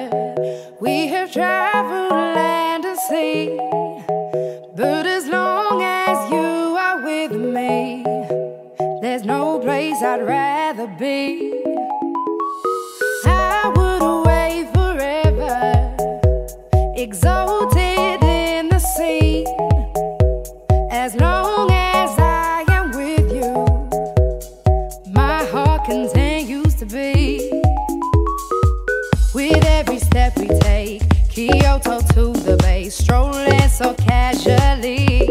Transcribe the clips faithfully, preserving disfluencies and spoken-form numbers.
We have traveled land and sea, but as long as you are with me, there's no place I'd rather be. I would away forever, exalted in the sea. As long as I am with you, my heart continues to beat. With every step we take, Kyoto to the bay, strolling so casually.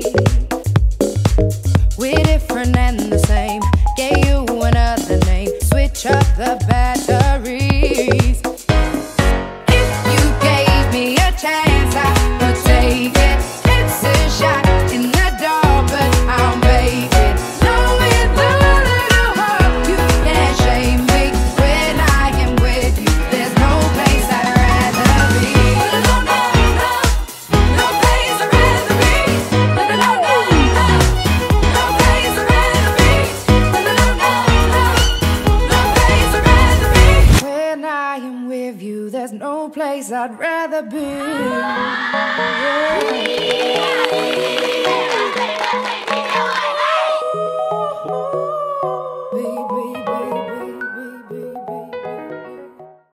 We're different and the same, gave you another name, switch up the batteries. If you gave me a chance, I would take it. It's a shot in the dark, but I'll make it. Knowing the little heart, you can't shame me. When I am with you, there's no place I'd rather be. No, no, no, no place I'd rather be. No, no, no, no, no place I'd rather be. No, no, no, no, no place I'd rather be. When I am with you, there's no place I'd rather be.